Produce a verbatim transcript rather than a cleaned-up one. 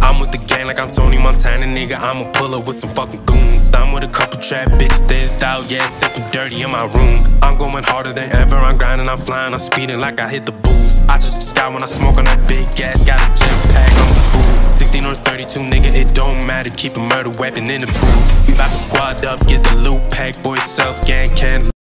I'm with the gang like I'm Tony Montana, nigga. I'ma pull up with some fucking goons. I'm with a couple trap bitches that's out, yeah, sipping dirty in my room. I'm going harder than ever, I'm grinding, I'm flying, I'm speeding like I hit the booze. I touch the sky when I smoke on that big gas, got a jetpack, I'm a fool. sixteen or thirty-two, nigga, it don't matter, keep a murder weapon in the booth. We bout to squad up, get the loot pack, boy, self gang, can't